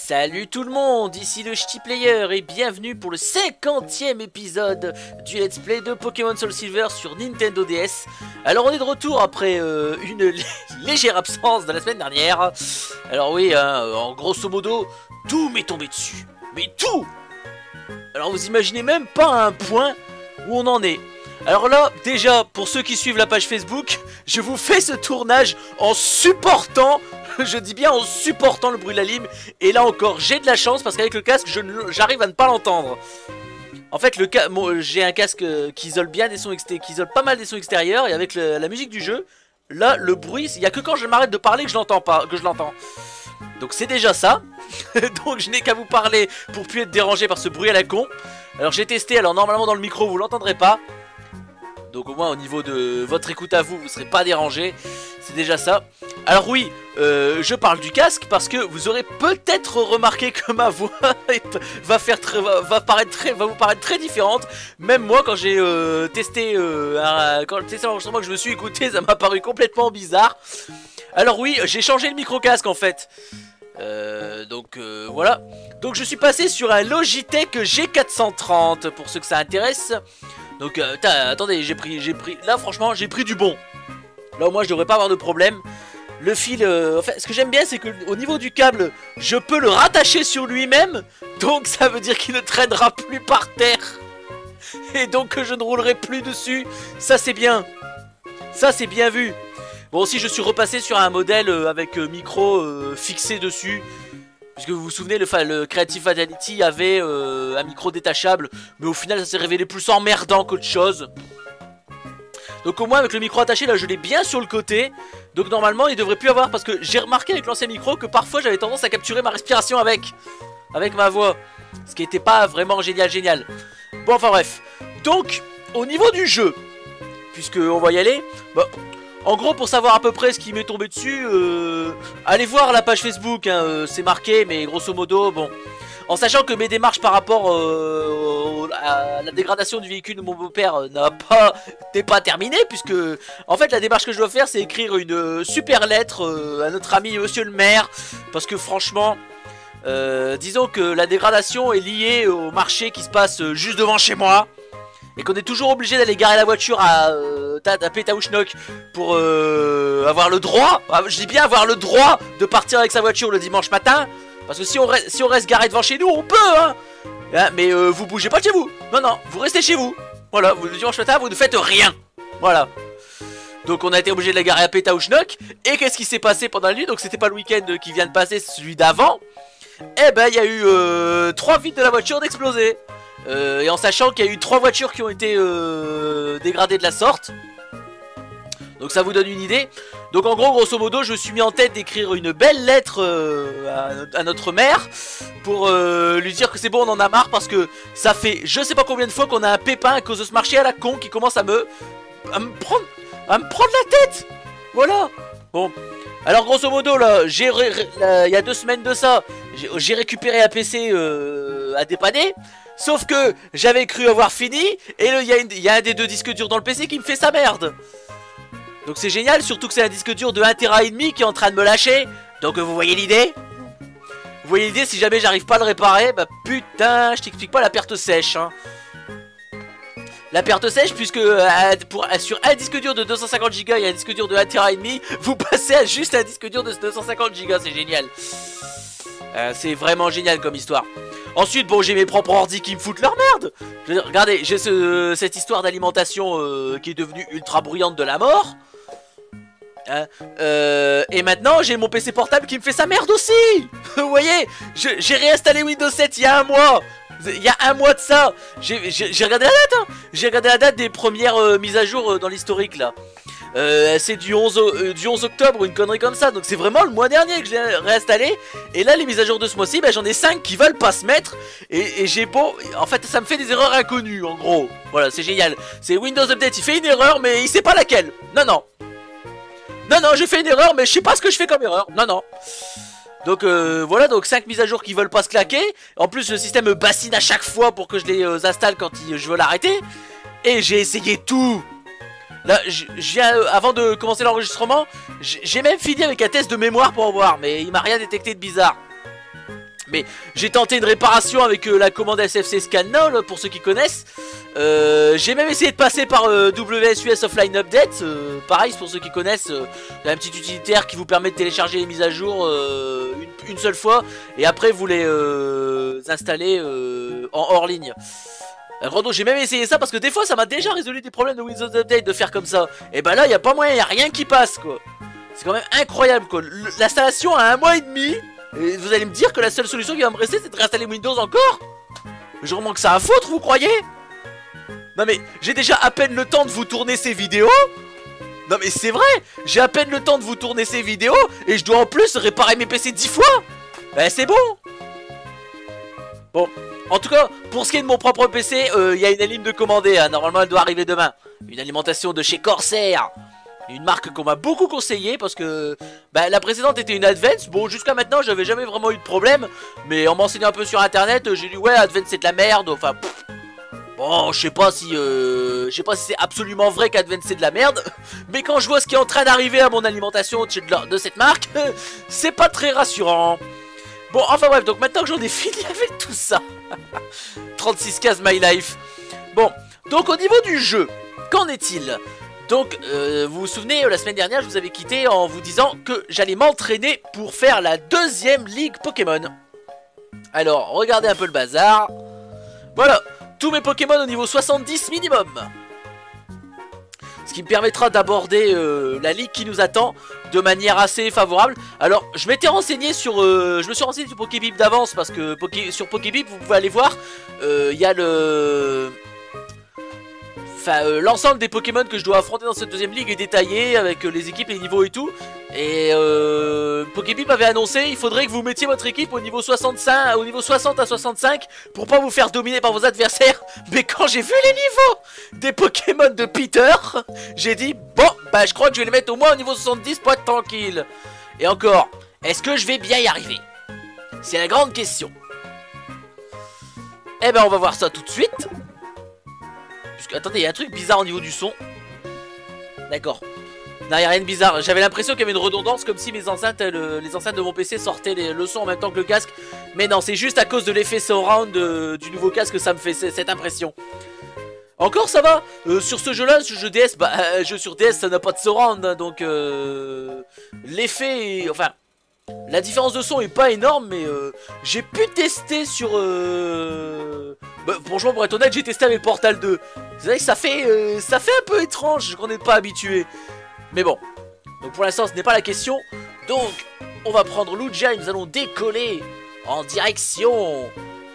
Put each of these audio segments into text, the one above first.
Salut tout le monde, ici le Ch'ti Player et bienvenue pour le 50e épisode du Let's Play de Pokémon Soul Silver sur Nintendo DS. Alors on est de retour après une légère absence de la semaine dernière. Alors oui, en grosso modo, tout m'est tombé dessus. Mais tout! Alors vous imaginez même pas un point où on en est. Alors là, déjà, pour ceux qui suivent la page Facebook, je vous fais ce tournage en supportant, je dis bien en supportant le bruit de la lime. Et là encore, j'ai de la chance parce qu'avec le casque, j'arrive à ne pas l'entendre. En fait, j'ai un casque qui isole bien des sons qui isole pas mal des sons extérieurs. Et avec la musique du jeu, là, le bruit, il n'y a que quand je m'arrête de parler que je l'entends pas, que je l'entends. Donc c'est déjà ça. Donc je n'ai qu'à vous parler pour plus être dérangé par ce bruit à la con. Alors j'ai testé, alors normalement dans le micro vous l'entendrez pas. Donc au moins au niveau de votre écoute à vous, vous ne serez pas dérangé. C'est déjà ça. Alors oui, je parle du casque parce que vous aurez peut-être remarqué que ma voix va vous paraître très différente. Même moi quand j'ai testé l'enregistrement que je me suis écouté, ça m'a paru complètement bizarre. Alors oui, j'ai changé le micro-casque en fait. Voilà. Donc je suis passé sur un Logitech G430 pour ceux que ça intéresse. Donc attendez, j'ai pris là franchement j'ai pris du bon. Là au moins je devrais pas avoir de problème. Le fil, enfin, ce que j'aime bien c'est que au niveau du câble, je peux le rattacher sur lui-même. Donc ça veut dire qu'il ne traînera plus par terre. Et donc que je ne roulerai plus dessus. Ça c'est bien. Ça c'est bien vu. Bon aussi je suis repassé sur un modèle avec micro fixé dessus. Puisque vous vous souvenez, le Creative Fatality avait un micro détachable. Mais au final ça s'est révélé plus emmerdant qu'autre chose. Donc au moins avec le micro attaché là je l'ai bien sur le côté. Donc normalement il devrait plus avoir. Parce que j'ai remarqué avec l'ancien micro que parfois j'avais tendance à capturer ma respiration avec ma voix. Ce qui n'était pas vraiment génial. Bon enfin bref. Donc au niveau du jeu, puisque on va y aller, bah, en gros, pour savoir à peu près ce qui m'est tombé dessus, allez voir la page Facebook, hein, c'est marqué, mais grosso modo, bon. En sachant que mes démarches par rapport à la dégradation du véhicule de mon beau-père n'est pas terminée, puisque, en fait, la démarche que je dois faire, c'est écrire une super lettre à notre ami Monsieur le maire, parce que franchement, disons que la dégradation est liée au marché qui se passe juste devant chez moi. Et qu'on est toujours obligé d'aller garer la voiture à Pétaouchnok pour avoir le droit, je dis bien avoir le droit de partir avec sa voiture le dimanche matin. Parce que si on reste garé devant chez nous, on peut hein, mais vous bougez pas de chez vous. Non, vous restez chez vous. Voilà, le dimanche matin, vous ne faites rien. Voilà. Donc on a été obligé de la garer à Pétaouchnok. Et qu'est-ce qui s'est passé pendant la nuit? Donc c'était pas le week-end qui vient de passer, celui d'avant. Eh ben il y a eu 3 vitres de la voiture d'exploser. Et en sachant qu'il y a eu 3 voitures qui ont été dégradées de la sorte. Donc ça vous donne une idée. Donc en gros, grosso modo, je me suis mis en tête d'écrire une belle lettre à notre maire. Pour lui dire que c'est bon, on en a marre. Parce que ça fait je sais pas combien de fois qu'on a un pépin à cause de ce marché à la con qui commence à me prendre la tête. Voilà. Bon. Alors grosso modo là, il y a 2 semaines de ça, j'ai récupéré un PC à dépanner. Sauf que j'avais cru avoir fini. Et il y a un des 2 disques durs dans le PC qui me fait sa merde. Donc c'est génial, surtout que c'est un disque dur de 1,5 TB qui est en train de me lâcher. Donc vous voyez l'idée? Vous voyez l'idée, si jamais j'arrive pas à le réparer, bah putain, je t'explique pas la perte sèche hein. La perte sèche puisque sur un disque dur de 250 Go et un disque dur de 1,5 TB, vous passez à juste un disque dur de 250 Go, c'est génial. C'est vraiment génial comme histoire. Ensuite, bon, j'ai mes propres ordi qui me foutent leur merde. Regardez, j'ai cette histoire d'alimentation qui est devenue ultra bruyante de la mort. Et maintenant, j'ai mon PC portable qui me fait sa merde aussi. Vous voyez, j'ai réinstallé Windows 7 il y a un mois. Il y a un mois de ça. J'ai regardé la date hein. J'ai regardé la date des premières mises à jour dans l'historique là. C'est du 11 octobre ou une connerie comme ça. Donc c'est vraiment le mois dernier que j'ai réinstallé. Et là les mises à jour de ce mois-ci, bah, j'en ai 5 qui veulent pas se mettre. Et j'ai beau... En fait ça me fait des erreurs inconnues en gros. Voilà, c'est génial. C'est Windows Update, il fait une erreur mais il sait pas laquelle. Non, j'ai fait une erreur mais je sais pas ce que je fais comme erreur. Non. Donc voilà, donc 5 mises à jour qui veulent pas se claquer. En plus le système me bassine à chaque fois pour que je les installe quand je veux l'arrêter. Et j'ai essayé tout. Là, je viens, avant de commencer l'enregistrement, j'ai même fini avec un test de mémoire pour voir, mais il m'a rien détecté de bizarre. Mais j'ai tenté une réparation avec la commande SFC Scan Now, pour ceux qui connaissent. J'ai même essayé de passer par WSUS Offline Update. Pareil, pour ceux qui connaissent, un petit utilitaire qui vous permet de télécharger les mises à jour une seule fois. Et après, vous les installez en hors ligne. Alors, j'ai même essayé ça parce que des fois, ça m'a déjà résolu des problèmes de Windows Update de faire comme ça. Et bah là, il n'y a pas moyen, il n'y a rien qui passe, quoi. C'est quand même incroyable, quoi. L'installation a 1 mois et demi. Et vous allez me dire que la seule solution qui va me rester, c'est de réinstaller Windows encore? Je remanque ça à foutre, vous croyez? Non mais, j'ai déjà à peine le temps de vous tourner ces vidéos. Non mais c'est vrai, j'ai à peine le temps de vous tourner ces vidéos. Et je dois en plus réparer mes PC 10 fois. Bah c'est bon. Bon, en tout cas, pour ce qui est de mon propre PC, il y a une ligne de commandée, hein. Normalement elle doit arriver demain. Une alimentation de chez Corsair. Une marque qu'on m'a beaucoup conseillé parce que bah, la précédente était une Advance. Bon, jusqu'à maintenant j'avais jamais vraiment eu de problème. Mais en m'enseignant un peu sur internet, j'ai dit ouais, Advance c'est de la merde. Enfin, bon, je sais pas si c'est absolument vrai qu'Advance c'est de la merde. Mais quand je vois ce qui est en train d'arriver à mon alimentation de cette marque, c'est pas très rassurant. Bon, enfin bref, donc maintenant que j'en ai fini avec tout ça. 36 cases My Life. Bon, donc au niveau du jeu, qu'en est-il? Donc, vous vous souvenez, la semaine dernière, je vous avais quitté en vous disant que j'allais m'entraîner pour faire la 2e ligue Pokémon. Alors, regardez un peu le bazar. Voilà, tous mes Pokémon au niveau 70 minimum. Ce qui me permettra d'aborder la ligue qui nous attend de manière assez favorable. Alors, je m'étais renseigné sur... je me suis renseigné sur Pokébip d'avance parce que sur Pokébip, vous pouvez aller voir, il y a le... Enfin, l'ensemble des Pokémon que je dois affronter dans cette 2e ligue est détaillé avec les équipes, les niveaux et tout. Et Pokébip avait annoncé il faudrait que vous mettiez votre équipe au niveau 65, au niveau 60 à 65 pour pas vous faire dominer par vos adversaires. Mais quand j'ai vu les niveaux des Pokémon de Peter, j'ai dit bon, bah je crois que je vais les mettre au moins au niveau 70 pour être tranquille. Et encore, est-ce que je vais bien y arriver? C'est la grande question. Eh ben on va voir ça tout de suite. Attendez, il y a un truc bizarre au niveau du son. D'accord. Non, il n'y a rien de bizarre. J'avais l'impression qu'il y avait une redondance, comme si mes enceintes, les enceintes de mon PC sortaient le son en même temps que le casque. Mais non, c'est juste à cause de l'effet surround du nouveau casque que ça me fait cette impression. Encore ça va. Sur ce jeu-là, ce jeu DS, bah, jeu sur DS, ça n'a pas de surround. Hein, donc, l'effet... Enfin... La différence de son est pas énorme, mais j'ai pu tester sur... Bah, franchement, pour être honnête, j'ai testé avec Portal 2. C'est vrai que ça fait un peu étrange qu'on n'est pas habitué. Mais bon, donc pour l'instant, ce n'est pas la question. Donc, on va prendre Lugia et nous allons décoller en direction...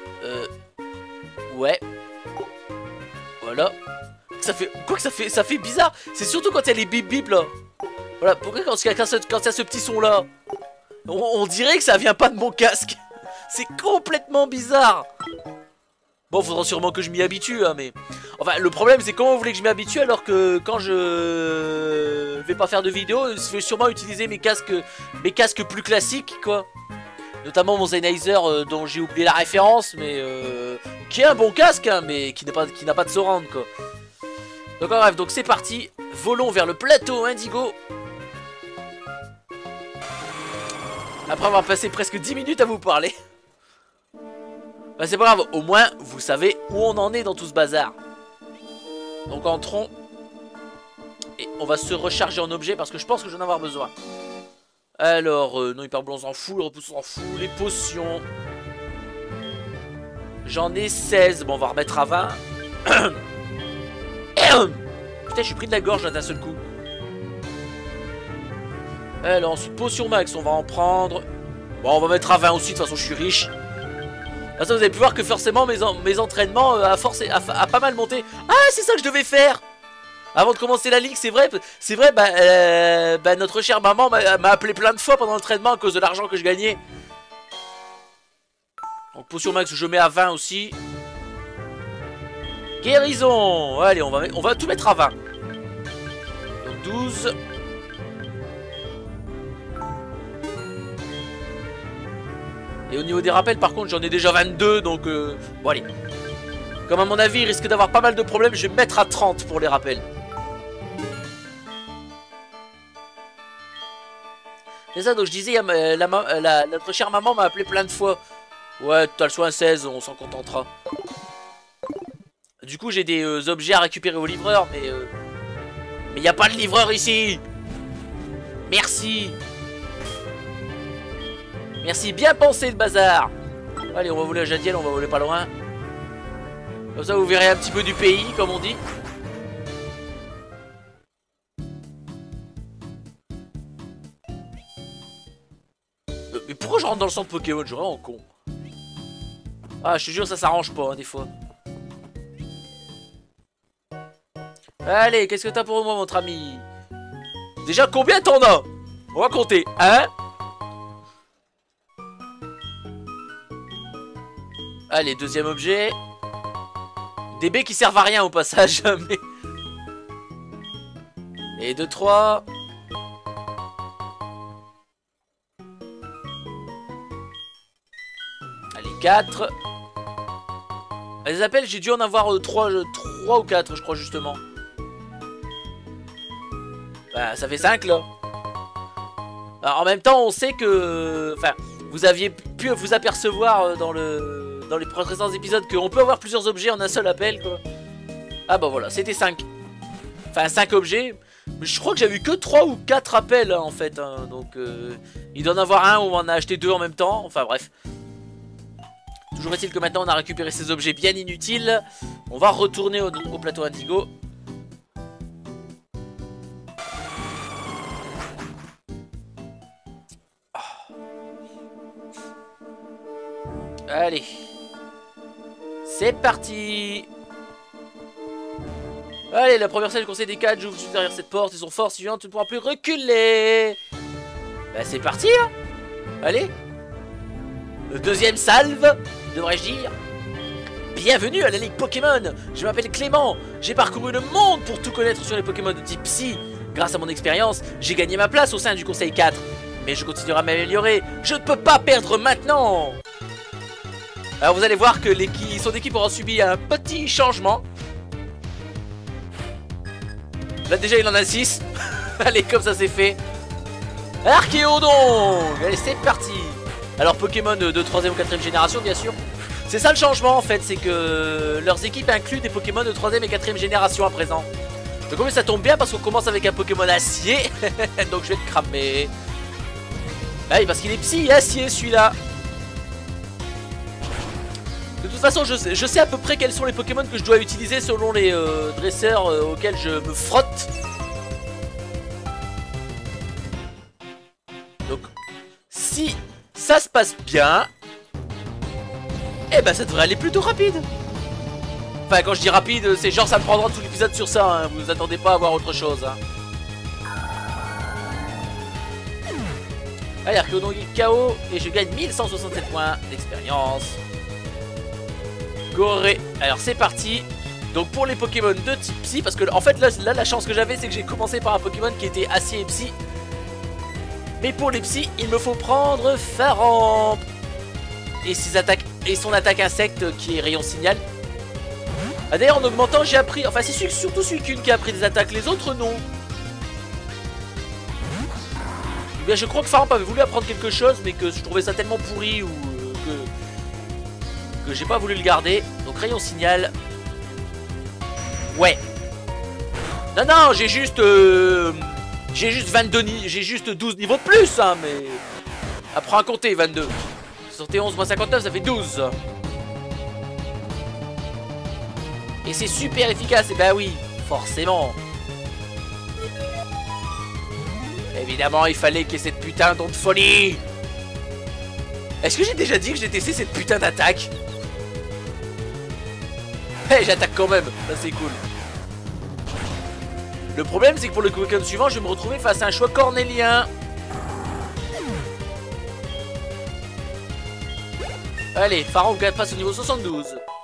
Ouais. Voilà. Ça fait... Quoi que ça fait bizarre. C'est surtout quand il y a les bip bip là. Voilà, pourquoi quand il y a ce petit son là? On dirait que ça vient pas de mon casque. C'est complètement bizarre. Bon, faudra sûrement que je m'y habitue, hein, mais... Enfin, le problème, c'est comment vous voulez que je m'y habitue alors que quand je vais pas faire de vidéo, je vais sûrement utiliser mes casques plus classiques, quoi. Notamment mon Sennheiser, dont j'ai oublié la référence, mais... qui est un bon casque, hein, mais qui n'a pas de surround, quoi. Donc, bref, donc c'est parti. Volons vers le plateau Indigo. Après avoir passé presque 10 minutes à vous parler. Bah c'est pas grave, au moins vous savez où on en est dans tout ce bazar. Donc entrons. Et on va se recharger en objet parce que je pense que je vais en avoir besoin. Alors, non, hyperbole on s'en fout, le repousse on s'en fout, les potions. J'en ai 16, bon on va remettre à 20. Putain, je suis pris de la gorge là d'un seul coup. Alors ensuite potion max, on va en prendre. Bon, on va mettre à 20 aussi, de toute façon je suis riche. Là, ça, vous avez pu voir que forcément mes entraînements à force a pas mal monté. Ah, c'est ça que je devais faire avant de commencer la ligue, c'est vrai, bah, notre chère maman m'a appelé plein de fois pendant l'entraînement à cause de l'argent que je gagnais. Donc potion max, je mets à 20 aussi. Guérison. Allez, on va tout mettre à 20. Donc 12. Et au niveau des rappels, par contre, j'en ai déjà 22, donc bon allez. Comme à mon avis, il risque d'avoir pas mal de problèmes, je vais mettre à 30 pour les rappels. C'est ça, donc je disais, notre chère maman m'a appelé plein de fois Ouais, t'as le soin 16, on s'en contentera. Du coup, j'ai des objets à récupérer au livreur, mais y a pas de livreur ici. Merci. Merci, bien pensé le bazar. Allez, on va voler à Jadiel, on va voler pas loin. Comme ça, vous verrez un petit peu du pays, comme on dit. Mais pourquoi je rentre dans le centre Pokémon? Je suis vraiment con. Ah, je te jure, ça s'arrange pas, hein, des fois. Allez, qu'est-ce que t'as pour moi, mon ami? Déjà, combien t'en as? On va compter. Hein? Allez, deuxième objet. Des baies qui servent à rien au passage. Mais... Et 2, 3. Allez, 4. Les appels, j'ai dû en avoir 3 ou 4, je crois, justement. Bah, ça fait 5, là. Alors, en même temps, on sait que... Enfin, vous aviez pu vous apercevoir dans les précédents épisodes qu'on peut avoir plusieurs objets en un seul appel, quoi. Ah bah voilà, c'était 5. Enfin, 5 objets. Mais je crois que j'ai eu que 3 ou 4 appels, hein, en fait. Hein. Donc, il doit en avoir un où on en a acheté 2 en même temps. Enfin, bref. Toujours est-il que maintenant, on a récupéré ces objets bien inutiles. On va retourner au plateau Indigo. Allez. C'est parti. Allez, la première salle du conseil des 4, j'ouvre juste derrière cette porte, ils sont forts, si tu ne pourras plus reculer. Bah c'est parti hein. Allez. Deuxième salve, devrais-je dire. Bienvenue à la Ligue Pokémon. Je m'appelle Clément, j'ai parcouru le monde pour tout connaître sur les Pokémon de type Psy. Grâce à mon expérience, j'ai gagné ma place au sein du conseil 4. Mais je continuerai à m'améliorer, je ne peux pas perdre maintenant. Alors vous allez voir que son équipe aura subi un petit changement. Là déjà il en a 6. Allez, comme ça c'est fait. Archéodon. Allez, c'est parti. Alors Pokémon de 3ème ou 4ème génération bien sûr. C'est ça le changement en fait, c'est que leurs équipes incluent des Pokémon de 3ème et 4ème génération à présent. Donc ça tombe bien parce qu'on commence avec un Pokémon acier. Donc je vais te cramer. Ah oui, parce qu'il est psy acier celui-là. De toute façon, je sais à peu près quels sont les Pokémon que je dois utiliser selon les dresseurs auxquels je me frotte. Donc, si ça se passe bien, eh ben ça devrait aller plutôt rapide. Enfin, quand je dis rapide, c'est genre ça me prendra tout l'épisode sur ça, hein. Vous attendez pas à voir autre chose. Hein. Allez, Archéodon KO, et je gagne 1167 points d'expérience. Goré. Alors c'est parti. Donc pour les Pokémon de type Psy, parce que en fait là la chance que j'avais c'est que j'ai commencé par un Pokémon qui était acier et Psy. Mais pour les Psy, il me faut prendre Faramp et son attaque insecte qui est rayon signal. Ah, d'ailleurs en augmentant j'ai appris, enfin c'est surtout celui qui a appris des attaques, les autres non. Eh bien je crois que Faramp avait voulu apprendre quelque chose mais que je trouvais ça tellement pourri ou que j'ai pas voulu le garder. Donc rayon signal. Ouais. Non, j'ai juste 22 j'ai juste 12 niveaux de plus hein, mais apprends à compter 22. 71 moins 59 ça fait 12. Et c'est super efficace, et bah oui, forcément. Évidemment, il fallait qu'il y ait cette putain d'onde folie. Est-ce que j'ai déjà dit que j'ai testé cette putain d'attaque? Hey, j'attaque quand même, ça c'est cool. Le problème c'est que pour le Pokémon suivant, je vais me retrouver face à un choix cornélien. Allez, Faramp passe au niveau 72.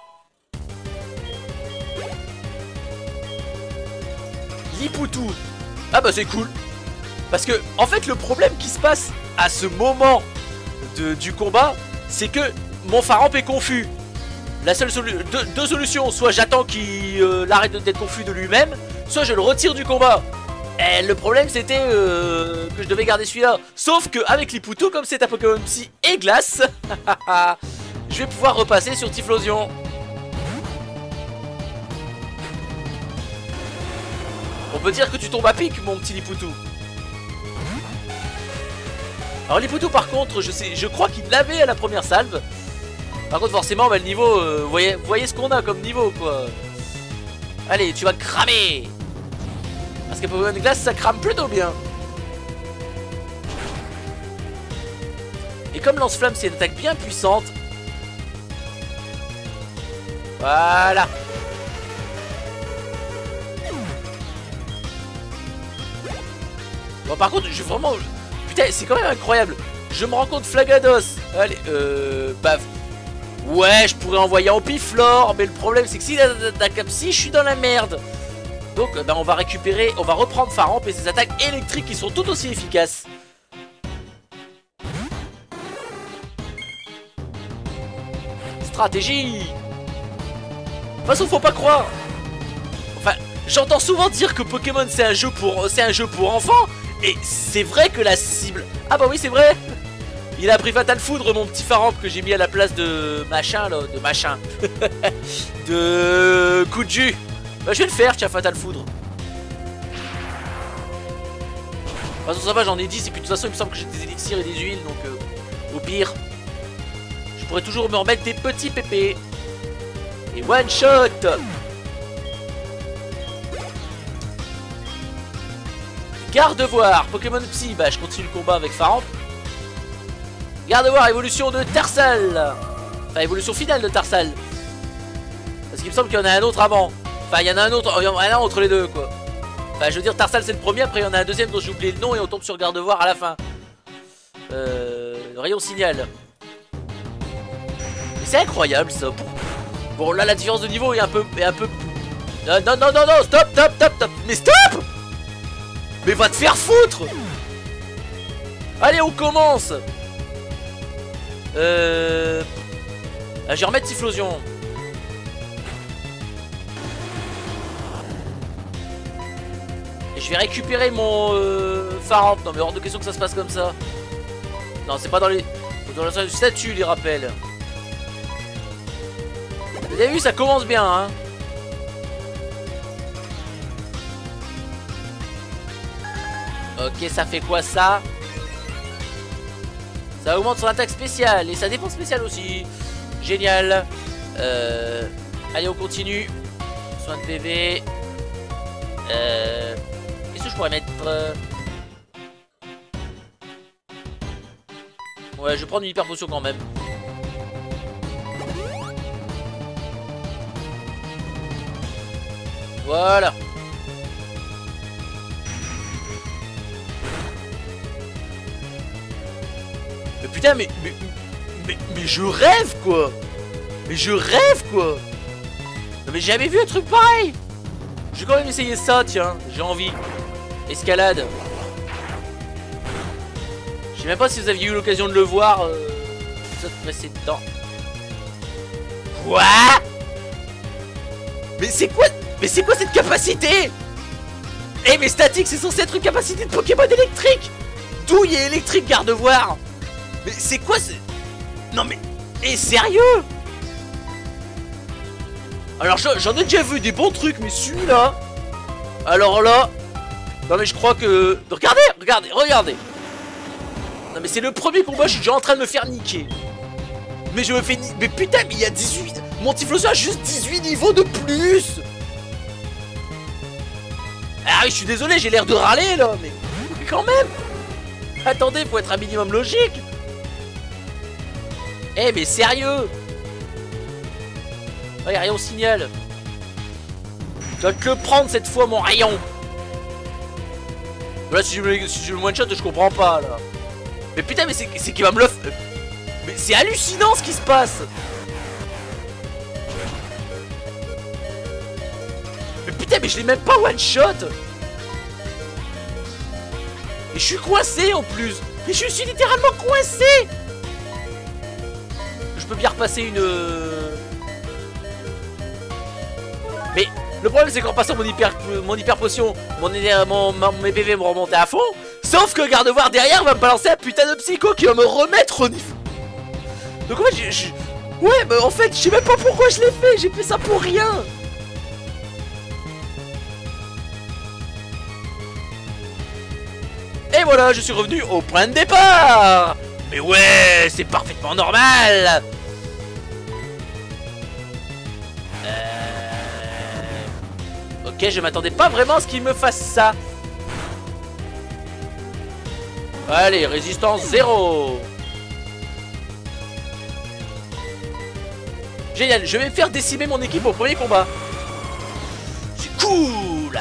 Lipoutou. Ah bah c'est cool. Parce que en fait le problème qui se passe à ce moment du combat, c'est que mon Faramp est confus. La seule deux solutions, soit j'attends qu'il arrête d'être confus de lui-même, soit je le retire du combat. Et le problème c'était que je devais garder celui-là. Sauf qu'avec Lipoutou, comme c'est un Pokémon Psy et Glace, je vais pouvoir repasser sur Typhlosion. On peut dire que tu tombes à pic, mon petit Lipoutou. Alors Lipoutou, par contre, je crois qu'il l'avait à la première salve. Par contre, forcément, bah, le niveau, vous voyez ce qu'on a comme niveau, quoi. Allez, tu vas cramer. Parce que Pokémon Glace, ça crame plutôt bien. Et comme Lance-Flamme, c'est une attaque bien puissante. Voilà. Bon, par contre, je vraiment... Putain, c'est quand même incroyable. Je me rends compte, Flagados. Allez, baf. Ouais, je pourrais envoyer Ampiflore, mais le problème, c'est que si Dakapsi, je suis dans la merde. Donc, bah, on va récupérer, on va reprendre Faramp et ses attaques électriques qui sont tout aussi efficaces. Stratégie. De toute façon, faut pas croire. Enfin, j'entends souvent dire que Pokémon c'est un jeu pour enfants. Et c'est vrai que la cible... Ah bah oui, c'est vrai. Il a pris Fatal Foudre, mon petit Faramp que j'ai mis à la place de machin là, de machin. De coup de jus. Bah je vais le faire, tiens, Fatal Foudre. De toute façon ça va, j'en ai 10 et puis de toute façon il me semble que j'ai des élixirs et des huiles. Donc au pire, je pourrais toujours me remettre des petits pépés. Et one shot. Garde-voir, Pokémon Psy, bah je continue le combat avec Faramp. Garde-voir, évolution de Tarsal. Enfin, évolution finale de Tarsal. Parce qu'il me semble qu'il y en a un autre avant. Enfin, il y en a un autre, il y en a un entre les deux, quoi. Enfin, je veux dire, Tarsal c'est le premier, après il y en a un deuxième dont j'ai oublié le nom et on tombe sur Garde-voir à la fin. Rayon Signal. C'est incroyable, ça. Bon, là, la différence de niveau est un peu... Non, non, non, non, non, stop, stop, stop, stop. Mais stop. Mais va te faire foutre. Allez, on commence. Je vais remettre Typhlosion. Et je vais récupérer mon Faramp. Non mais hors de question que ça se passe comme ça. Non, c'est pas dans les... Dans la statue, les rappels. Vous avez vu, ça commence bien, hein. Ok, ça fait quoi ça? Ça augmente son attaque spéciale et sa défense spéciale aussi. Génial. Allez, on continue. Soin de PV. Qu'est-ce que je pourrais mettre? Ouais, je vais prendre une hyper potion quand même. Voilà. Mais putain, mais je rêve quoi. Mais je rêve quoi. Non mais j'ai jamais vu un truc pareil. Je vais quand même essayer ça, tiens. J'ai envie. Escalade. Je sais même pas si vous aviez eu l'occasion de le voir. Ça te passer dedans. Quoi? Mais c'est quoi? Mais c'est quoi cette capacité? Eh mais statique, c'est censé être une capacité de Pokémon électrique. Douille et électrique, Garde-voir. Mais c'est quoi ce... Non mais... Eh sérieux? Alors j'en ai déjà vu des bons trucs, mais celui-là... Alors là... Non mais je crois que... Regardez, regardez, regardez. Non mais c'est le premier combat, je suis déjà en train de me faire niquer. Mais je me fais niquer... Mais putain, mais il y a 18... Mon Typhlosion a juste 18 niveaux de plus. Ah oui, je suis désolé, j'ai l'air de râler là, mais quand même. Attendez, faut être un minimum logique. Eh mais sérieux. Oh, y'a rayon signal. Je dois te le prendre cette fois, mon rayon. Là, si je me one shot, je comprends pas là. Mais putain, mais c'est qu'il va me le... Mais c'est hallucinant ce qui se passe. Mais putain, mais je l'ai même pas one shot. Et je suis coincé en plus. Mais je suis littéralement coincé. Je peux bien repasser une... Mais le problème c'est qu'en passant mon hyper potion, mes PV vont remonter à fond. Sauf que Garde-voir derrière va me balancer un putain de psycho qui va me remettre au niveau. Donc en fait Ouais, mais en fait, je sais même pas pourquoi je l'ai fait. J'ai fait ça pour rien. Et voilà, je suis revenu au point de départ. Mais ouais, c'est parfaitement normal. Ok, je m'attendais pas vraiment à ce qu'il me fasse ça. Allez, résistance 0. Génial, je vais me faire décimer mon équipe au premier combat. C'est cool.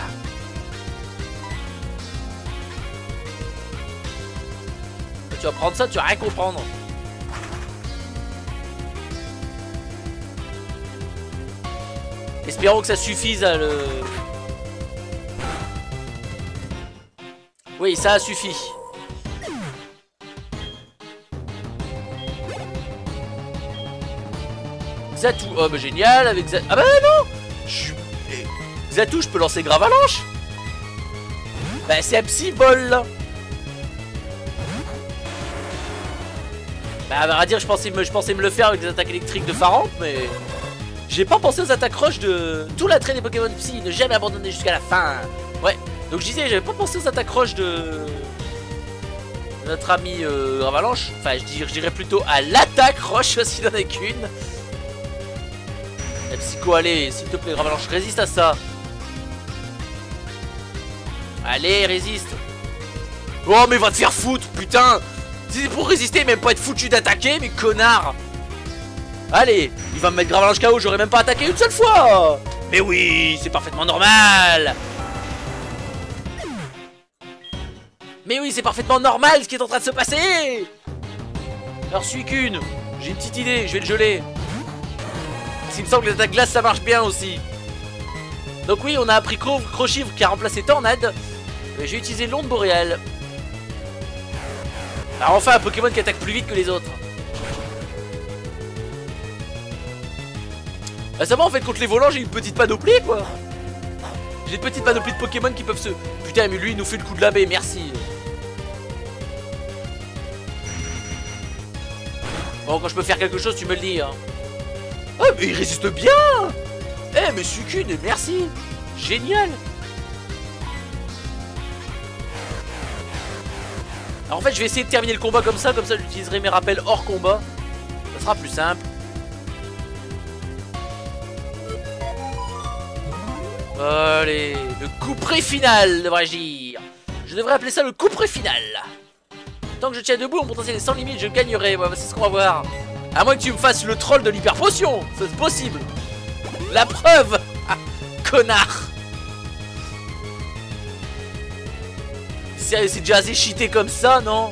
Tu vas prendre ça, tu vas rien comprendre. Espérons que ça suffise à le... Oui, ça a suffi. Zatou, oh bah génial avec Zatou. Ah bah non, Zatou, je peux lancer Gravalanche. Bah c'est un psy-bol là. Bah à vrai dire, je pensais me le faire avec des attaques électriques de Farante, mais... J'ai pas pensé aux attaques roches de... Tout l'attrait des Pokémon Psy, ne jamais abandonner jusqu'à la fin. Ouais, donc je disais, j'avais pas pensé aux attaques roches de notre ami Gravalanche. Enfin, je dirais plutôt à l'attaque roche s'il en a qu'une. La Psycho, allez, s'il te plaît, Gravalanche, résiste à ça. Allez, résiste. Oh, mais va te faire foutre, putain. Si c'est pour résister, même pas être foutu d'attaquer, mais connard. Allez, il va me mettre Gravalanche KO, j'aurais même pas attaqué une seule fois. Mais oui, c'est parfaitement normal. Mais oui, c'est parfaitement normal ce qui est en train de se passer. Alors, Suicune, j'ai une petite idée, je vais le geler. Parce qu'il me semble que les attaques glace ça marche bien aussi. Donc oui, on a appris Crochyvre qui a remplacé Tornade. Mais j'ai utilisé l'onde boréale. Alors enfin un Pokémon qui attaque plus vite que les autres. Bah ça va en fait, contre les volants j'ai une petite panoplie quoi. J'ai une petite panoplie de Pokémon qui peuvent se... Putain mais lui il nous fait le coup de la baie, merci. Bon quand je peux faire quelque chose tu me le dis hein. Ah mais il résiste bien. Eh mais Suicune, merci. Génial. Alors en fait je vais essayer de terminer le combat comme ça j'utiliserai mes rappels hors combat. Ça sera plus simple. Allez, le couperet final devrais-je dire. Je devrais appeler ça le couperet final. Tant que je tiens debout, mon potentiel est sans limite, je gagnerai. Ouais, c'est ce qu'on va voir. À moins que tu me fasses le troll de l'hyper potion. C'est possible. La preuve. Ah, connard. C'est déjà assez cheaté comme ça, non?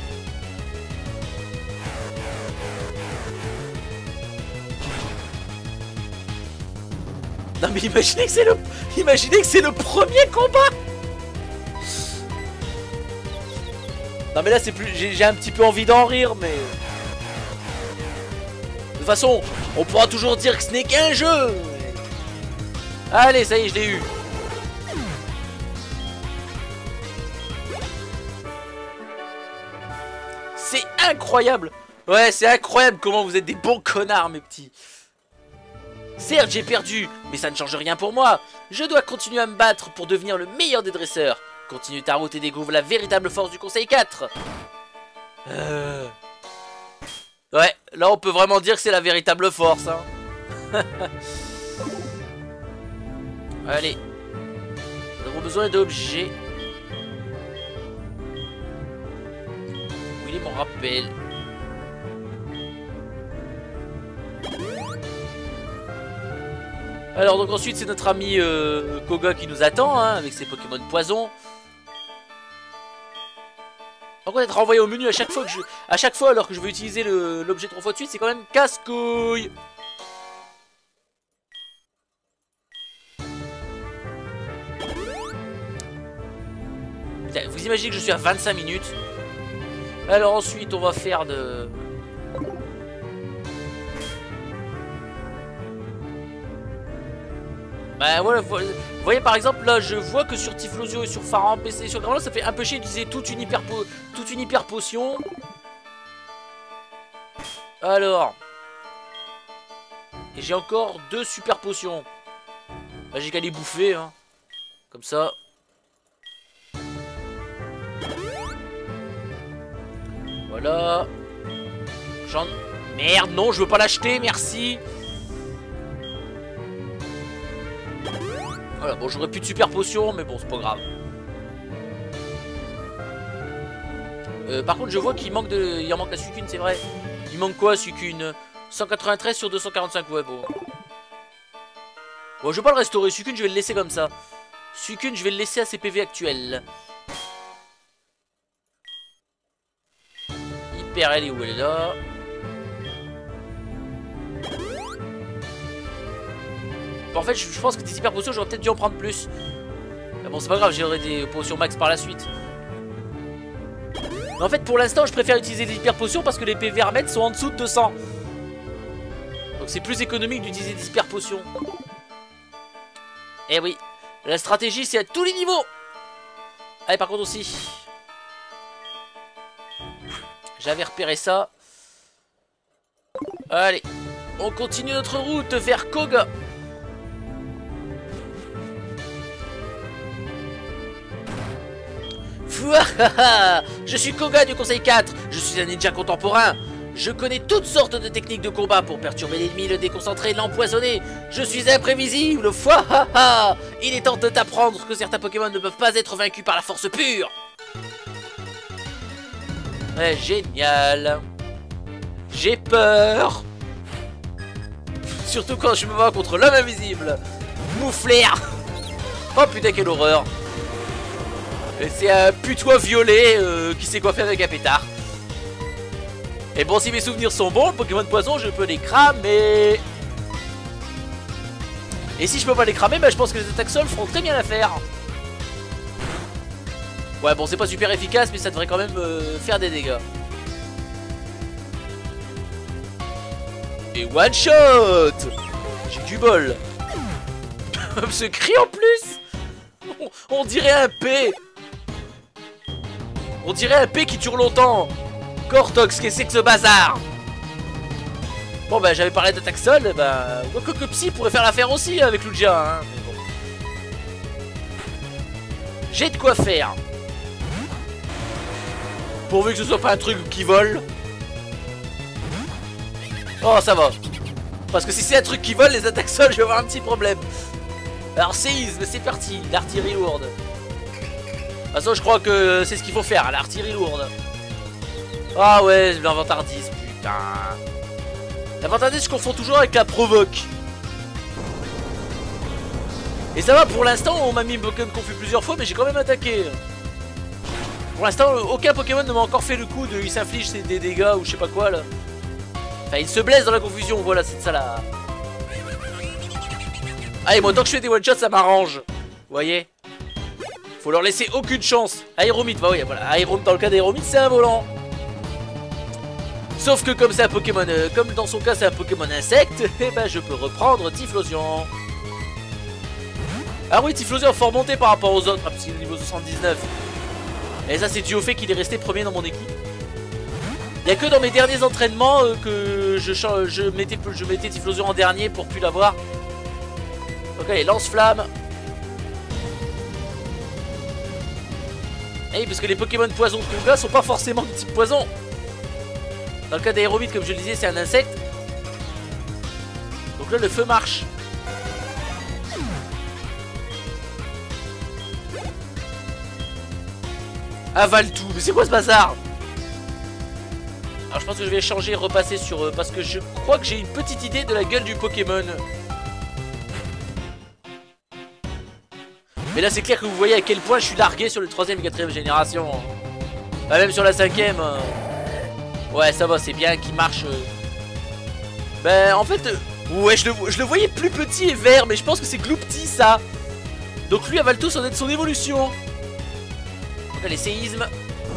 Non mais imaginez que c'est le premier combat. Non mais là c'est plus... J'ai un petit peu envie d'en rire mais... De toute façon, on pourra toujours dire que ce n'est qu'un jeu. Allez, ça y est, je l'ai eu. C'est incroyable. Ouais, c'est incroyable comment vous êtes des bons connards mes petits. Certes, j'ai perdu, mais ça ne change rien pour moi. Je dois continuer à me battre pour devenir le meilleur des dresseurs. Continue ta route et découvre la véritable force du Conseil 4. Ouais, là on peut vraiment dire que c'est la véritable force. Hein. Allez. Nous avons besoin d'objets. Où il est mon rappel? Alors donc ensuite c'est notre ami Koga qui nous attend hein, avec ses Pokémon poison. Par contre être renvoyé au menu à chaque fois alors que je veux utiliser l'objet 3 fois de suite, c'est quand même casse-couille. Vous imaginez que je suis à 25 minutes. Alors ensuite on va faire de... Bah voilà, vous voyez par exemple là je vois que sur Typhlosion et sur Pharaon PC et sur Gravalanche ça fait un peu chier d'utiliser toute une hyper potion. Alors Et j'ai encore 2 super potions. Bah, j'ai qu'à les bouffer, hein. Comme ça. Voilà. Merde, non, je veux pas l'acheter, merci. Voilà, bon, j'aurais plus de super potions, mais bon, c'est pas grave. Par contre, je vois qu'il manque de... Il en manque la Suicune, c'est vrai. Il manque quoi, Suicune? 193 sur 245, ouais, bon. Bon, je vais pas le restaurer. Suicune, je vais le laisser comme ça. Suicune, je vais le laisser à ses PV actuels. Hyper, elle est où? Elle est là. Bon, en fait, je pense que des hyper potions, j'aurais peut-être dû en prendre plus. Mais bon, c'est pas grave, j'aurai des potions max par la suite. Mais en fait, pour l'instant, je préfère utiliser des hyper potions parce que les PV à remettre sont en dessous de 200. Donc c'est plus économique d'utiliser des hyper potions. Eh oui, la stratégie c'est à tous les niveaux. Allez, par contre aussi, j'avais repéré ça. Allez, on continue notre route vers Koga. Je suis Koga du Conseil 4. Je suis un ninja contemporain. Je connais toutes sortes de techniques de combat pour perturber l'ennemi, le déconcentrer, l'empoisonner. Je suis imprévisible. Il est temps de t'apprendre que certains Pokémon ne peuvent pas être vaincus par la force pure. Ouais, génial. J'ai peur. Surtout quand je me bats contre l'homme invisible. Mouflaire. Oh putain, quelle horreur. C'est un putois violet qui sait quoi faire avec un pétard. Et bon, si mes souvenirs sont bons, le Pokémon poison, je peux les cramer. Et si je peux pas les cramer, bah, je pense que les attaques sol feront très bien l'affaire. Ouais, bon, c'est pas super efficace, mais ça devrait quand même faire des dégâts. Et one shot. J'ai du bol. Ce cri en plus. On dirait un P. On dirait un P qui dure longtemps. Cortox, qu'est-ce que c'est que ce bazar? Bon bah j'avais parlé d'attaque sol, bah Quoique Psy pourrait faire l'affaire aussi avec Lugia, hein, mais bon. J'ai de quoi faire. Pourvu que ce soit pas un truc qui vole. Oh ça va. Parce que si c'est un truc qui vole, les attaques sol, je vais avoir un petit problème. Alors séisme, c'est parti, l'artillerie lourde. De toute façon je crois que c'est ce qu'il faut faire, l'artillerie lourde. Ah ouais, l'inventardise, putain. L'inventardise, je confonds toujours avec la provoque. Et ça va, pour l'instant, on m'a mis Pokémon confus plusieurs fois, mais j'ai quand même attaqué. Pour l'instant, aucun Pokémon ne m'a encore fait le coup de il s'inflige des dégâts ou je sais pas quoi là. Enfin, il se blesse dans la confusion, voilà, c'est ça là. Allez, moi, tant que je fais des one-shots, ça m'arrange. Vous voyez? Faut leur laisser aucune chance. Aéromite, bah oui, voilà. Aéromite, dans le cas d'Aéromite, c'est un volant. Sauf que comme c'est un Pokémon, comme dans son cas c'est un Pokémon insecte, et ben je peux reprendre Typhlosion. Ah oui, Typhlosion fort monté par rapport aux autres, parce qu'il est niveau 79. Et ça c'est dû au fait qu'il est resté premier dans mon équipe. Il n'y a que dans mes derniers entraînements que je mettais Typhlosion en dernier pour plus l'avoir. Donc allez, lance-flamme. Et parce que les Pokémon poison de Koga sont pas forcément de type poison. Dans le cas d'Aéromite, comme je le disais, c'est un insecte. Donc là, le feu marche. Avale tout. Mais c'est quoi ce bazar? Alors je pense que je vais changer et repasser sur... parce que je crois que j'ai une petite idée de la gueule du Pokémon. Mais là, c'est clair que vous voyez à quel point je suis largué sur le 3ème et 4ème génération. Bah, même sur la 5ème... Ouais, ça va, c'est bien qu'il marche. Ben, en fait, ouais, je le voyais plus petit et vert, mais je pense que c'est Gloupti, ça. Donc lui, avale tout, ça doit être son évolution. Donc, allez, séisme.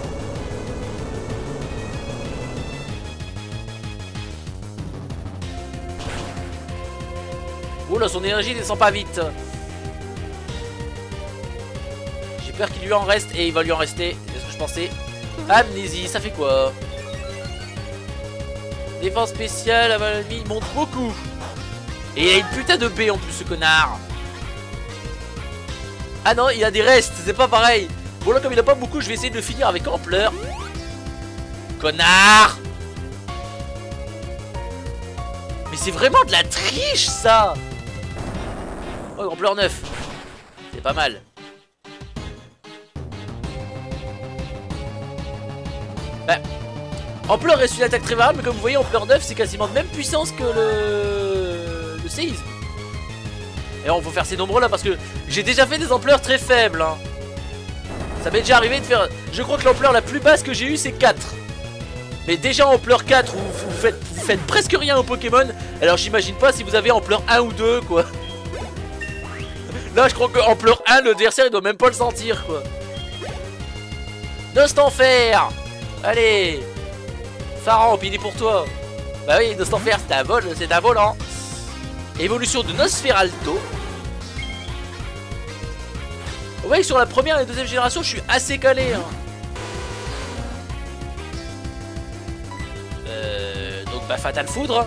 Oula, son énergie descend pas vite. J'ai peur qu'il lui en reste, et il va lui en rester. C'est ce que je pensais. Amnésie, ça fait quoi? Défense spéciale, avant l'ennemi, il monte beaucoup. Et il a une putain de B en plus ce connard. Ah non, il a des restes, c'est pas pareil. Bon là comme il a pas beaucoup, je vais essayer de le finir avec ampleur. Connard. Mais c'est vraiment de la triche ça. Oh, ampleur 9. C'est pas mal. Bah, ampleur reste une attaque très variable, mais comme vous voyez, ampleur 9 c'est quasiment de même puissance que le séisme. Et on faut faire ces nombres là parce que j'ai déjà fait des ampleurs très faibles hein. Ça m'est déjà arrivé de faire... Je crois que l'ampleur la plus basse que j'ai eue c'est 4. Mais déjà en ampleur 4 vous faites presque rien au Pokémon. Alors j'imagine pas si vous avez ampleur 1 ou 2 quoi. Là je crois que ampleur 1 l'adversaire il doit même pas le sentir quoi. Nostanfer. Allez Pharaon, il est pour toi. Bah oui, Nostanfer c'est un volant. Évolution de Nosferalto. Vous voyez que sur la première et la deuxième génération, je suis assez calé. Hein. Donc bah Fatal Foudre.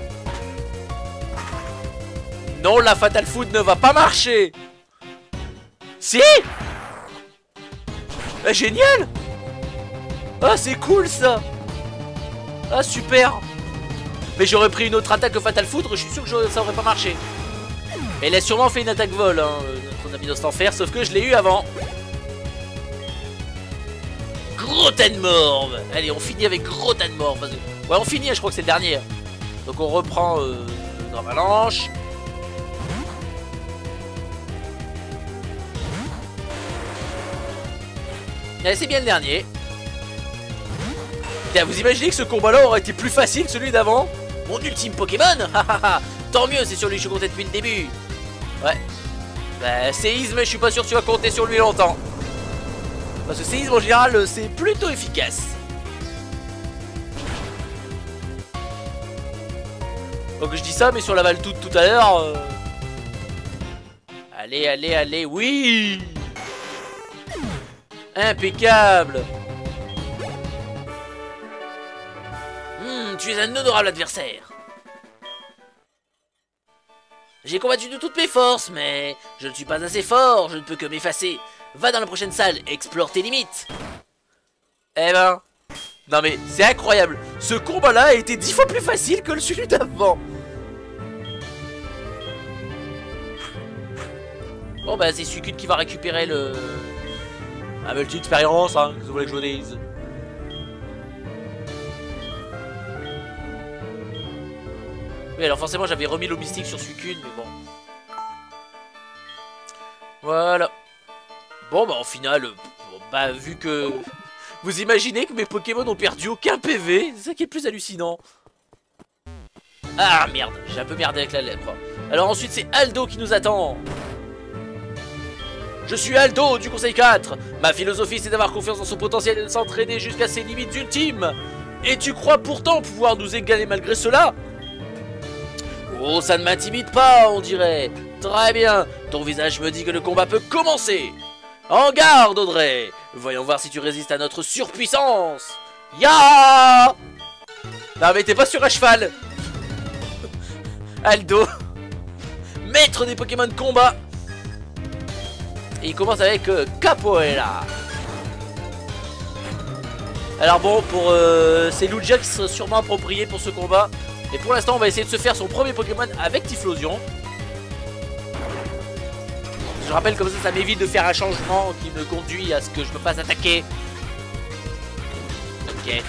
Non, la Fatal Foudre ne va pas marcher. Si. Bah, génial. Ah c'est cool ça. Ah super. Mais j'aurais pris une autre attaque que Fatal Foudre, je suis sûr que ça aurait pas marché. Mais il a sûrement fait une attaque vol, hein, notre ami Nostanfer, sauf que je l'ai eu avant. Grottenmorve. Allez, on finit avec Grottenmorve. Ouais, on finit, je crois que c'est le dernier. Donc on reprend une avalanche. Allez, c'est bien le dernier. Vous imaginez que ce combat-là aurait été plus facile que celui d'avant? Mon ultime Pokémon. Tant mieux, c'est sur lui que je comptais depuis le début. Ouais. Bah, séisme, je suis pas sûr que tu vas compter sur lui longtemps. Parce que séisme en général, c'est plutôt efficace. Donc je dis ça, mais sur la Valtoutte tout à l'heure. Allez, allez, allez, oui. Impeccable. Tu es un honorable adversaire. J'ai combattu de toutes mes forces, mais je ne suis pas assez fort, je ne peux que m'effacer. Va dans la prochaine salle, explore tes limites. Eh ben... Non mais, c'est incroyable. Ce combat-là a été 10 fois plus facile que celui d'avant. Bon bah, c'est Suicune qui va récupérer le... Un multi-expérience, hein, que vous voulez que je vous dise. Oui, alors forcément j'avais remis l'eau mystique sur Suicune, mais bon. Voilà. Bon bah au final, bah vu que... Vous imaginez que mes Pokémon ont perdu aucun PV, c'est ça qui est le plus hallucinant. Ah merde, j'ai un peu merdé avec la lettre. Alors ensuite c'est Aldo qui nous attend. Je suis Aldo du Conseil 4. Ma philosophie c'est d'avoir confiance en son potentiel et de s'entraîner jusqu'à ses limites ultimes. Et tu crois pourtant pouvoir nous égaler malgré cela? Oh, ça ne m'intimide pas, on dirait. Très bien, ton visage me dit que le combat peut commencer. En garde, Audrey. Voyons voir si tu résistes à notre surpuissance. Ya. Non mais t'es pas sur un cheval. Aldo, maître des Pokémon de combat. Et il commence avec Capoeira. Alors bon, pour c'est Lugia qui sera sûrement approprié pour ce combat. Et pour l'instant, on va essayer de se faire son premier Pokémon avec Typhlosion. Je rappelle comme ça m'évite de faire un changement qui me conduit à ce que je me fasse attaquer. Ok.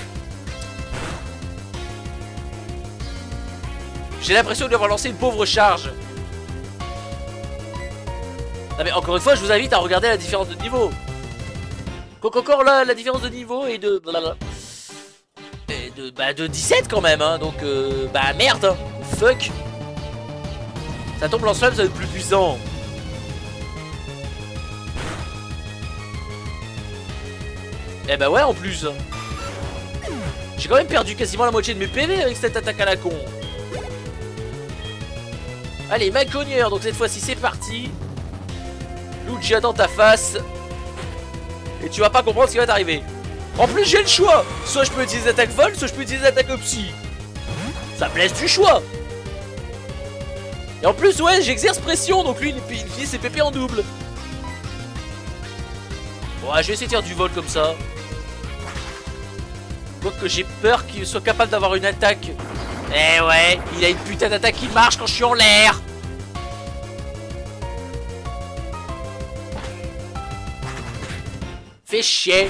J'ai l'impression d'avoir lancé une pauvre charge. Non mais encore une fois, je vous invite à regarder la différence de niveau. Donc encore là, la différence de niveau est de... de 17 quand même, hein. Donc bah merde, hein. Fuck. Ça tombe lance-flamme, ça va être plus puissant. Eh bah ouais, en plus. J'ai quand même perdu quasiment la moitié de mes PV avec cette attaque à la con. Allez, Macogneur, donc cette fois-ci c'est parti. Lugia dans ta face. Et tu vas pas comprendre ce qui va t'arriver. En plus j'ai le choix. Soit je peux utiliser attaque vol, soit je peux utiliser attaque psy. Ça me laisse du choix. Et en plus, ouais, j'exerce pression, donc lui, il utilise ses PP en double. Ouais, je vais essayer de faire du vol comme ça. Quoique j'ai peur qu'il soit capable d'avoir une attaque. Eh ouais, il a une putain d'attaque qui marche quand je suis en l'air. Fais chier.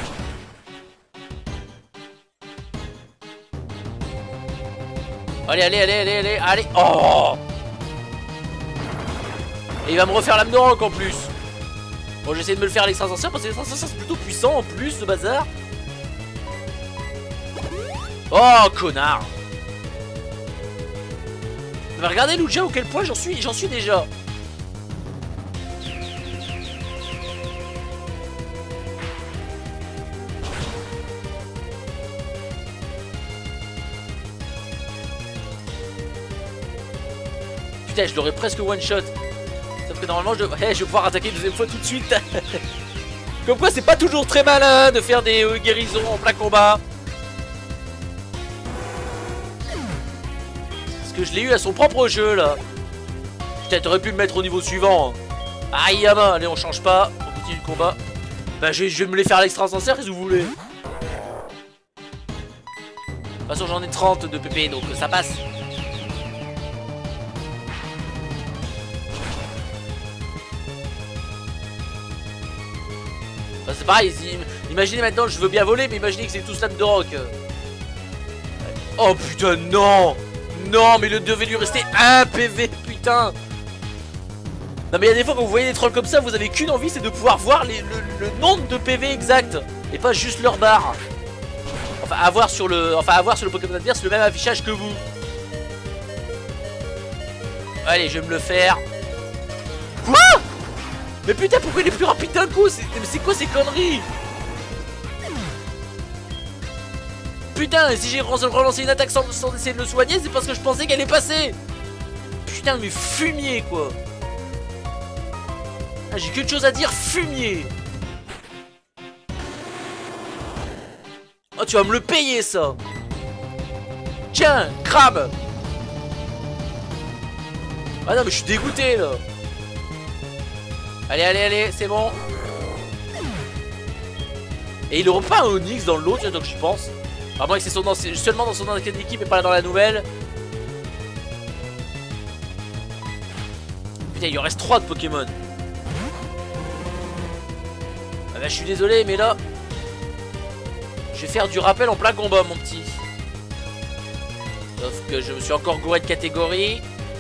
Allez. Oh. Et il va me refaire l'âme de roc en plus. Bon, j'essaie de me le faire à l'extrasensière parce que l'extrasensière c'est plutôt puissant en plus, ce bazar. Oh, connard. Mais regardez Lugia, à quel point j'en suis déjà. Putain, je l'aurais presque one shot. Sauf que normalement je vais pouvoir attaquer une deuxième fois tout de suite. Comme quoi c'est pas toujours très malin de faire des guérisons en plein combat. Parce que je l'ai eu à son propre jeu là. Putain, t'aurais pu me mettre au niveau suivant. Aïe Yama, allez on change pas. On continue le combat. Bah je vais me les faire à l'extrasensière si vous voulez. De toute façon j'en ai 30 de PP donc ça passe. C'est pareil, imaginez maintenant, je veux bien voler, mais imaginez que c'est tout slam de rock. Oh putain, non. Non, mais le devait lui rester 1 PV, putain. Non mais il y a des fois quand vous voyez des trolls comme ça, vous avez qu'une envie, c'est de pouvoir voir le nombre de PV exact. Et pas juste leur barre. Enfin, avoir sur le Pokémon adverse le même affichage que vous. Allez, je vais me le faire. Quoi? Mais putain, pourquoi il est plus rapide d'un coup? C'est quoi ces conneries? Putain, et si j'ai relancé une attaque sans essayer de le soigner, c'est parce que je pensais qu'elle est passée. Putain, mais fumier quoi. Ah, j'ai qu'une chose à dire, fumier. Oh, tu vas me le payer ça. Tiens, crabe. Ah non, mais je suis dégoûté là. Allez, c'est bon. Et il aura pas un Onix dans l'autre, donc j'y pense. À moins que c'est seulement dans son ancienne équipe et pas dans la nouvelle. Putain, il en reste 3 de Pokémon. Ah bah, je suis désolé, mais là, je vais faire du rappel en plein combat, mon petit. Sauf que je me suis encore gouré de catégorie.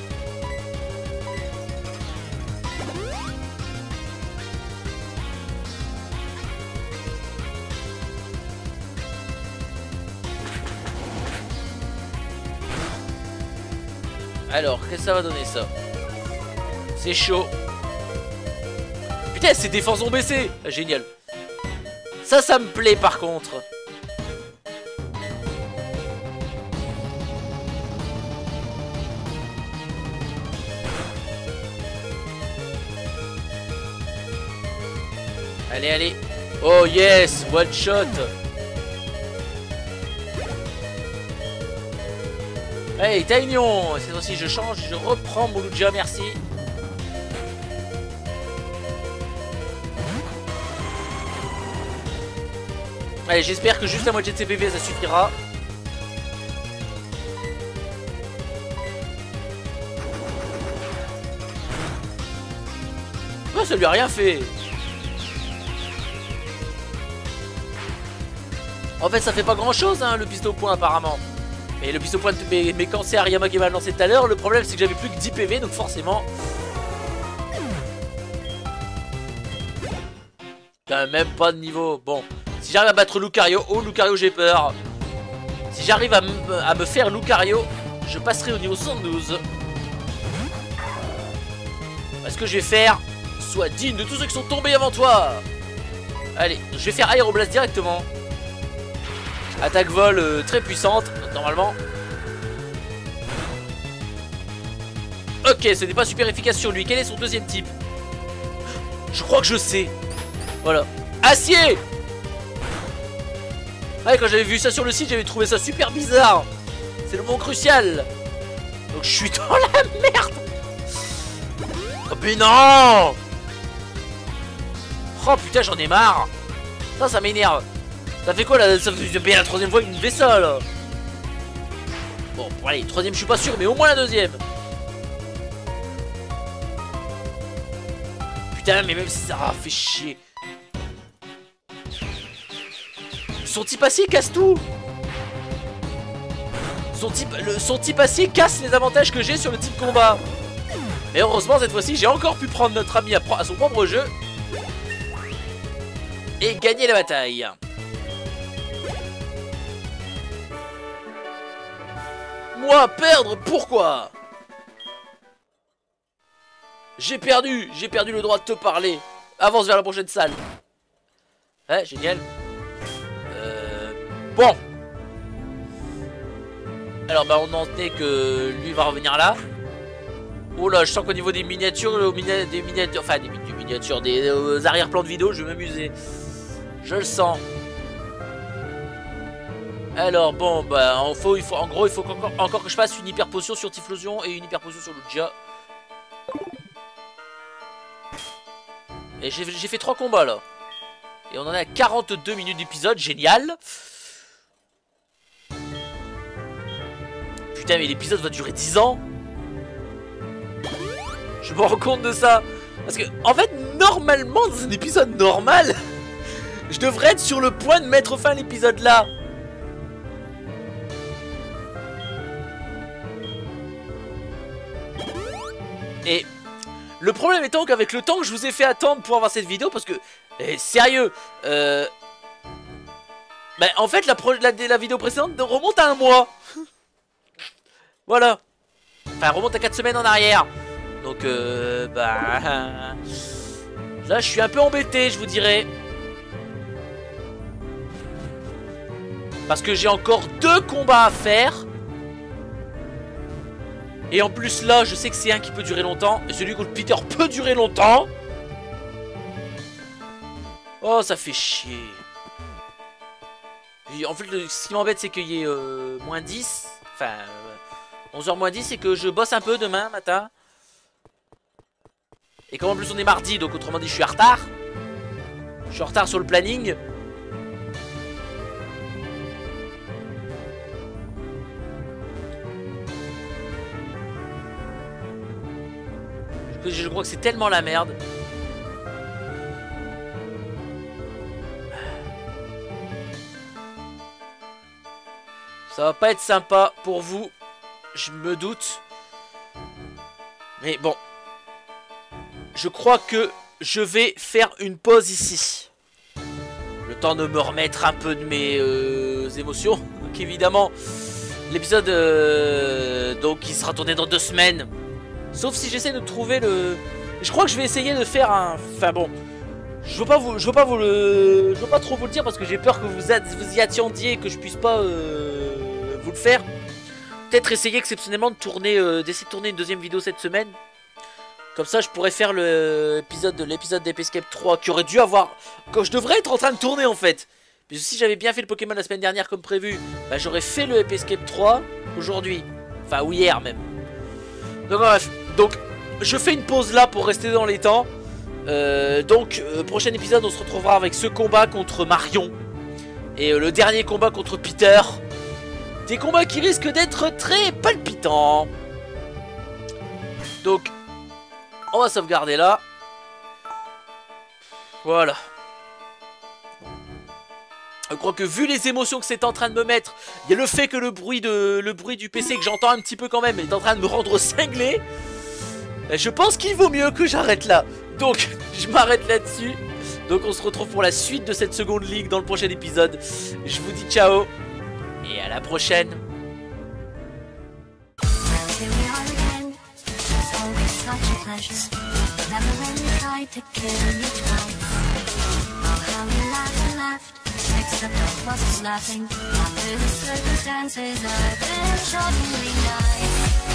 Alors, qu'est-ce que ça va donner ça? C'est chaud. Putain, ses défenses ont baissé. Ah, génial. Ça me plaît par contre. Allez. Oh yes, one shot. Hey, Taignon. Cette fois-ci, je change, je reprends mon Lugia, merci. Allez, j'espère que juste la moitié de ses PV, ça suffira. Oh, ça lui a rien fait. En fait, ça fait pas grand-chose, hein, le pistolet au point, apparemment. Et le pistolet au point, mais quand c'est Ariyama qui m'a lancé tout à l'heure, le problème, c'est que j'avais plus que 10 PV, donc forcément... Quand même pas de niveau. Bon, si j'arrive à battre Lucario, oh Lucario j'ai peur. Si j'arrive à me faire Lucario, je passerai au niveau 72. Parce que je vais faire sois digne de tous ceux qui sont tombés avant toi. Allez, je vais faire Aéroblast directement. Attaque vol très puissante, normalement. Ok, ce n'est pas super efficace sur lui. Quel est son deuxième type? Je crois que je sais. Voilà. Acier. Ouais, quand j'avais vu ça sur le site, j'avais trouvé ça super bizarre. C'est le mot crucial. Donc je suis dans la merde. Oh mais non! Oh putain, j'en ai marre. Ça m'énerve. Ça fait quoi là? Ça fait bien la troisième fois qu'il me fait ça là. Bon, allez, troisième je suis pas sûr, mais au moins la deuxième. Putain, mais même si ça fait chier. Son type acier casse tout. Son type acier casse les avantages que j'ai sur le type combat. Mais heureusement cette fois-ci j'ai encore pu prendre notre ami à son propre jeu et gagner la bataille. Moi perdre, pourquoi? J'ai perdu le droit de te parler. Avance vers la prochaine salle. Ouais, génial. Bon. Alors bah on en est que lui va revenir là. Oh là, je sens qu'au niveau des miniatures, des arrière-plans de vidéo, je vais m'amuser. Je le sens. Alors bon, bah en gros il faut encore que je fasse une hyper potion sur Typhlosion et une hyper potion sur Lugia. Et j'ai fait 3 combats là. Et on en est à 42 minutes d'épisode, génial. Putain mais l'épisode va durer 10 ans. Je me rends compte de ça. Parce que en fait normalement dans un épisode normal je devrais être sur le point de mettre fin à l'épisode là. Et le problème étant qu'avec le temps que je vous ai fait attendre pour avoir cette vidéo, parce que, sérieux, bah, en fait la vidéo précédente remonte à 1 mois. Voilà. Enfin, elle remonte à 4 semaines en arrière. Donc, bah... Là, je suis un peu embêté, je vous dirais. Parce que j'ai encore 2 combats à faire. Et en plus là, je sais que c'est un qui peut durer longtemps. Et celui contre Peter peut durer longtemps. Oh, ça fait chier. Et en fait, ce qui m'embête, c'est qu'il y ait moins 10. Enfin, 11h moins 10 et que je bosse un peu demain matin. Et comme en plus on est mardi, donc autrement dit, je suis en retard. Je suis en retard sur le planning. Je crois que c'est tellement la merde. Ça va pas être sympa pour vous, je me doute. Mais bon, je crois que je vais faire une pause ici. Le temps de me remettre un peu de mes émotions. Donc évidemment, l'épisode donc il sera tourné dans 2 semaines. Sauf si j'essaie de trouver le... Je crois que je vais essayer de faire un... Enfin bon, je veux pas trop vous le dire parce que j'ai peur que vous y attendiez et que je puisse pas vous le faire. Peut-être essayer exceptionnellement de tourner, d'essayer de tourner une 2e vidéo cette semaine. Comme ça, je pourrais faire l'épisode d'Ape Escape 3 qui aurait dû avoir... Que je devrais être en train de tourner en fait. Parce que si j'avais bien fait le Pokémon la semaine dernière comme prévu, bah, j'aurais fait le Ape Escape 3 aujourd'hui. Enfin, ou hier même. Donc bref. Donc, je fais une pause là pour rester dans les temps. Prochain épisode, on se retrouvera avec ce combat contre Marion. Et le dernier combat contre Peter. Des combats qui risquent d'être très palpitants. Donc, on va sauvegarder là. Voilà. Je crois que vu les émotions que c'est en train de me mettre, il y a le fait que le bruit du PC que j'entends un petit peu quand même est en train de me rendre cinglé. Je pense qu'il vaut mieux que j'arrête là. Donc je m'arrête là-dessus. Donc on se retrouve pour la suite de cette seconde ligue dans le prochain épisode. Je vous dis ciao et à la prochaine. Except I was laughing after the circumstances I've been shockingly nice.